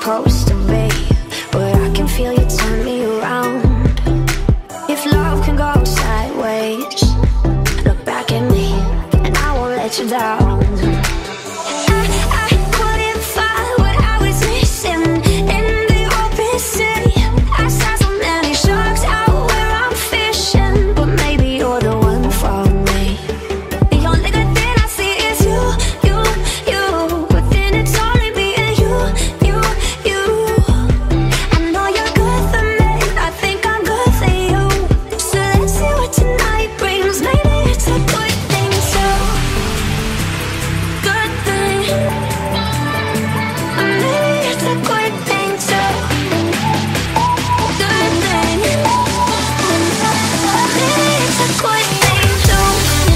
supposed to be, but I can feel you turn me around. If love can go sideways, look back at me and I won't let you down. I couldn't find what I was missing in the open sea. I saw so many sharks out where I'm fishing, but maybe you're the one for me. The only good thing I see is you, you, you. But then it's only me and you, you, you. I know you're good for me, I think I'm good for you. So let's see what tonight brings. Maybe it's a good thing too. Good thing. Maybe it's a good thing too. Good thing. Maybe it's a good thing too.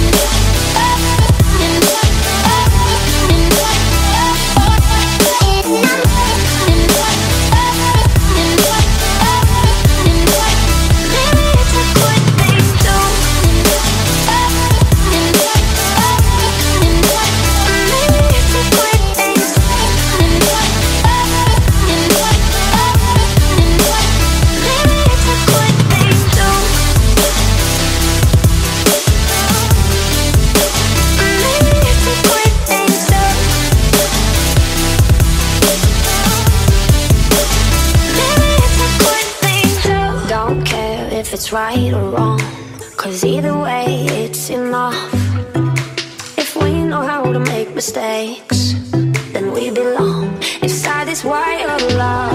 Don't care if it's right or wrong, 'cause either way it's enough. If we know how to make mistakes, then we belong inside this wild love.